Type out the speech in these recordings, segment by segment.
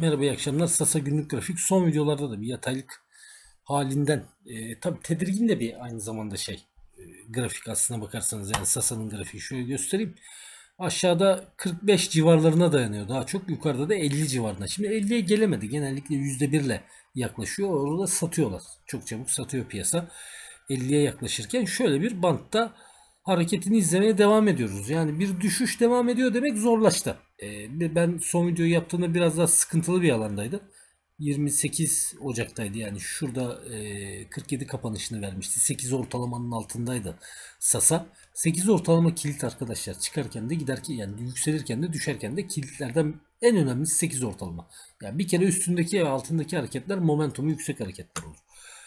Merhaba, iyi akşamlar. Sasa günlük grafik son videolarda da bir yataylık halinden tabii tedirgin de bir aynı zamanda grafik aslına bakarsanız, yani Sasa'nın grafiği şöyle göstereyim. Aşağıda 45 civarlarına dayanıyor daha çok, yukarıda da 50 civarına. Şimdi 50'ye gelemedi, genellikle %1 ile yaklaşıyor, orada satıyorlar, çok çabuk satıyor piyasa. 50'ye yaklaşırken şöyle bir bantta hareketini izlemeye devam ediyoruz. Yani bir düşüş devam ediyor demek zorlaştı. Ben son videoyu yaptığımda biraz daha sıkıntılı bir alandaydı. 28 Ocak'taydı, yani şurada 47 kapanışını vermişti. 8 ortalamanın altındaydı Sasa. 8 ortalama kilit arkadaşlar, çıkarken de giderken, yani yükselirken de düşerken de kilitlerden en önemlisi 8 ortalama. Yani bir kere üstündeki ve altındaki hareketler momentumu yüksek hareketler olur.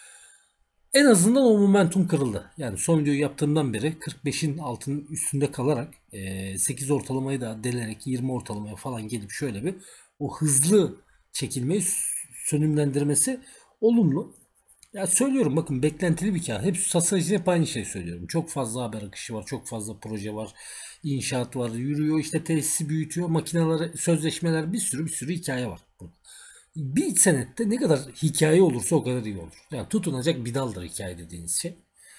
En azından o momentum kırıldı. Yani son videoyu yaptığımdan beri 45'in altının üstünde kalarak 8 ortalamayı da delerek 20 ortalamaya falan gelip şöyle bir o hızlı çekilmeyi sönümlendirmesi olumlu. Ya söylüyorum, bakın, beklentili bir kar. Hep Sasa için hep aynı şeyi söylüyorum. Çok fazla haber akışı var, çok fazla proje var, inşaat var, yürüyor, işte tesisi büyütüyor, makineler, sözleşmeler, bir sürü hikaye var. Bir senette ne kadar hikaye olursa o kadar iyi olur. Yani tutunacak bir daldır hikaye dediğiniz şey.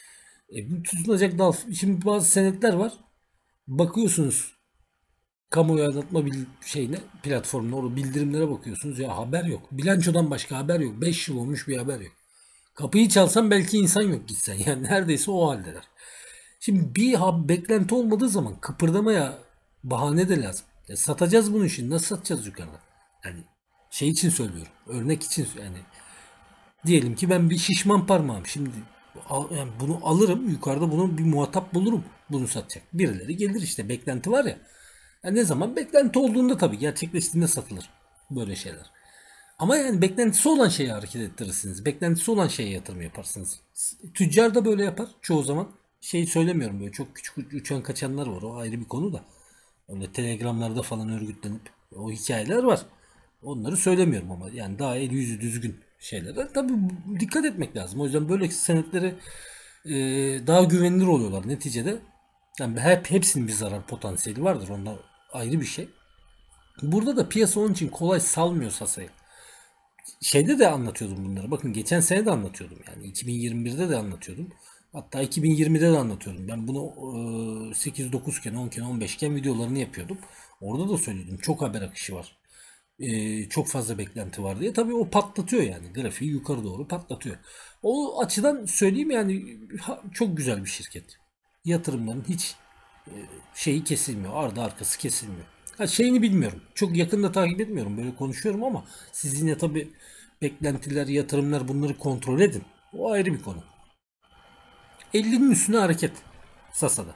Bu tutunacak dal. Şimdi bazı senetler var. Bakıyorsunuz kamuoyu aydınlatma platformuna, o bildirimlere bakıyorsunuz. Ya haber yok. Bilançodan başka haber yok. 5 yıl olmuş bir haber yok. Kapıyı çalsan belki insan yok gitsen. Yani neredeyse o haldeler. Şimdi bir beklenti olmadığı zaman kıpırdamaya bahane de lazım. Satacağız bunu, şimdi nasıl satacağız yukarıda? Yani şey için söylüyorum. Örnek için, yani diyelim ki ben bir şişman parmağım. Şimdi yani bunu alırım yukarıda, bunun bir muhatap bulurum. Bunu satacak. Birileri gelir, işte beklenti var ya. Yani ne zaman beklenti olduğunda, tabii gerçekleştiğinde satılır böyle şeyler. Ama yani beklentisi olan şeye hareket ettirirsiniz. Beklentisi olan şeye yatırım yaparsınız. Tüccar da böyle yapar çoğu zaman. Şey söylemiyorum, böyle çok küçük uçan kaçanlar var, o ayrı bir konu da. Öyle telegramlarda falan örgütlenip o hikayeler var. Onları söylemiyorum ama yani daha el yüzü düzgün şeylere tabii dikkat etmek lazım. O yüzden böyle senetleri daha güvenilir oluyorlar neticede. Yani hepsinin bir zarar potansiyeli vardır. Onlar ayrı bir şey. Burada da piyasa onun için kolay salmıyor Sasa'yı. Şeyde de anlatıyordum bunları. Bakın, geçen sene de anlatıyordum. Yani 2021'de de anlatıyordum. Hatta 2020'de de anlatıyordum. Ben bunu 8-9 iken, 10 iken, 15 iken videolarını yapıyordum. Orada da söylüyordum. Çok haber akışı var. Çok fazla beklenti var diye. Tabii o patlatıyor yani. Grafiği yukarı doğru patlatıyor. O açıdan söyleyeyim, yani çok güzel bir şirket. Yatırımların hiç şeyi kesilmiyor. Ardı arkası kesilmiyor. Ha, şeyini bilmiyorum. Çok yakında takip etmiyorum. Böyle konuşuyorum ama siz yine tabii beklentiler, yatırımlar, bunları kontrol edin. O ayrı bir konu. 50'nin üstüne hareket Sasa'da.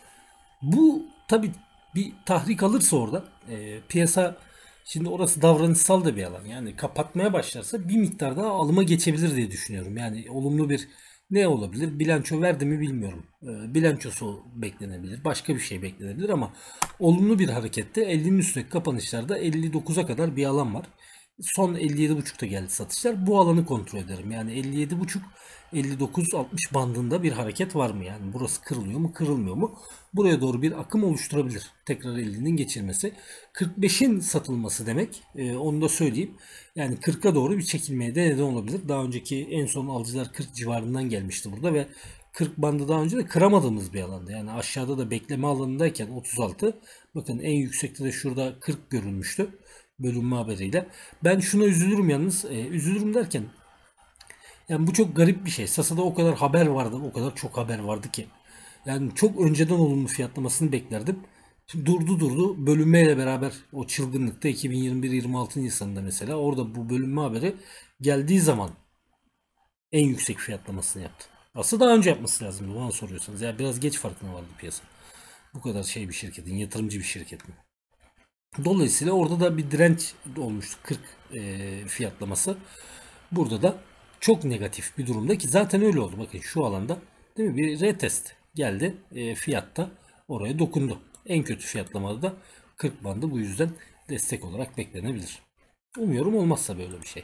Bu tabii bir tahrik alırsa orada piyasa, şimdi orası davranışsal da bir alan. Yani kapatmaya başlarsa bir miktar daha alıma geçebilir diye düşünüyorum. Yani olumlu bir ne olabilir? Bilanço verdi mi bilmiyorum. Bilançosu beklenebilir. Başka bir şey beklenebilir ama olumlu bir harekette 50'nin üstündeki kapanışlarda 59'a kadar bir alan var. Son 57,5'ta geldi satışlar. Bu alanı kontrol ederim. Yani 57,5 59-60 bandında bir hareket var mı? Yani burası kırılıyor mu, kırılmıyor mu? Buraya doğru bir akım oluşturabilir. Tekrar 50'nin geçilmesi. 45'in satılması demek. Onu da söyleyeyim. Yani 40'a doğru bir çekilmeye de neden olabilir. Daha önceki en son alıcılar 40 civarından gelmişti burada ve 40 bandı daha önce de kıramadığımız bir alanda. Yani aşağıda da bekleme alanındayken 36. Bakın en yüksekte de şurada 40 görülmüştü. Bölünme haberiyle. Ben şuna üzülürüm yalnız. Üzülürüm derken, yani bu çok garip bir şey. Sasa'da o kadar haber vardı, o kadar çok haber vardı ki. Yani çok önceden olumlu fiyatlamasını beklerdim. Şimdi durdu bölünmeyle beraber o çılgınlıkta 2021-26 Nisan'da mesela, orada bu bölünme haberi geldiği zaman en yüksek fiyatlamasını yaptı. Aslında daha önce yapması lazımdı bana soruyorsanız. Yani biraz geç farkına vardı piyasa. Bu kadar bir şirketin, yatırımcı bir şirketin. Dolayısıyla orada da bir direnç olmuştu, 40 fiyatlaması. Burada da çok negatif bir durumda, ki zaten öyle oldu. Bakın şu alanda, değil mi? Bir retest geldi. Fiyatta oraya dokundu. En kötü fiyatlamada da 40 bandı, bu yüzden destek olarak beklenebilir. Umuyorum olmazsa böyle bir şey.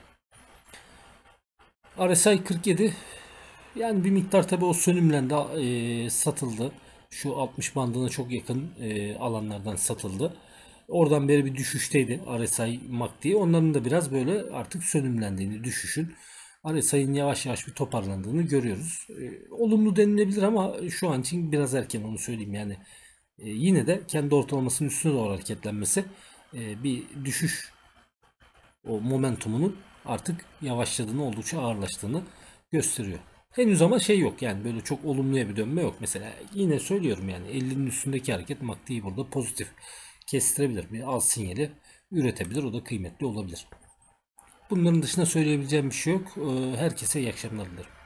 RSI 47, yani bir miktar tabi o sönümlendi, satıldı. Şu 60 bandına çok yakın alanlardan satıldı. Oradan beri bir düşüşteydi RSI MACD. Onların da biraz böyle artık sönümlendiğini, düşüşün RSI'nin yavaş yavaş bir toparlandığını görüyoruz. Olumlu denilebilir ama şu an için biraz erken, onu söyleyeyim yani. Yine de kendi ortalamasının üstüne doğru hareketlenmesi bir düşüş o momentumunun artık yavaşladığını, oldukça ağırlaştığını gösteriyor. Henüz ama şey yok yani, böyle çok olumluya bir dönme yok. Mesela yine söylüyorum yani 50'nin üstündeki hareket MACD'yi burada pozitif kestirebilir. Bir al sinyali üretebilir. O da kıymetli olabilir. Bunların dışında söyleyebileceğim bir şey yok. Herkese iyi akşamlar dilerim.